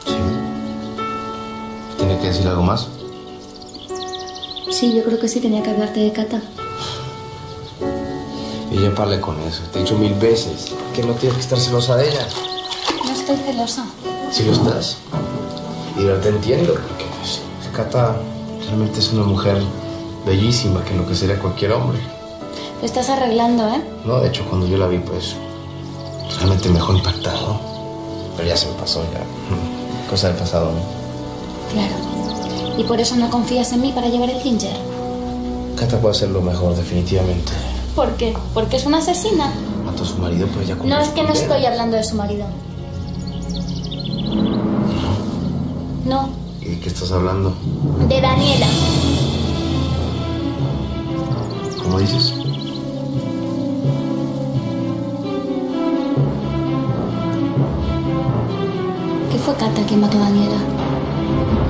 Sí. ¿Tiene que decir algo más? Sí, yo creo que sí tenía que hablarte de Cata. Y ya parle con eso. Te he dicho 1000 veces que no tienes que estar celosa de ella. No estoy celosa. Sí lo estás. Y yo te entiendo, porque pues, Cata realmente es una mujer bellísima que enloquecería a cualquier hombre. Lo estás arreglando, ¿eh? No, de hecho, cuando yo la vi, pues, realmente me dejó impactado. Pero ya se me pasó, ya. Cosa del pasado, ¿no? Claro. ¿Y por eso no confías en mí para llevar el Ginger? Cata puede hacerlo mejor, definitivamente. ¿Por qué? ¿Porque es una asesina? Mató a su marido, pues ya... No, es que no estoy hablando de su marido. No. ¿Y de qué estás hablando? De Daniela. ¿Cómo dices? Que fue Cata quien mató a Daniela.